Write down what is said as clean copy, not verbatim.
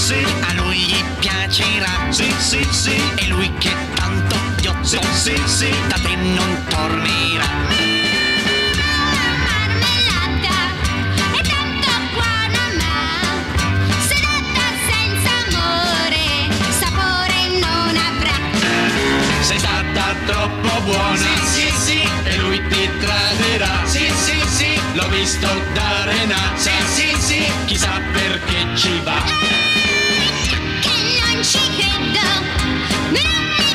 sì, a lui gli piacerà, sì, sì, sì, e lui che tanto ghiotto, sì, sì, sì, da te non tornerà. Sei stata troppo buona, sì, sì, sì, e lui ti traderà, sì, sì, sì, l'ho visto da Renata, sì, sì, sì, chissà perché ci va. Che non ci credo, non mi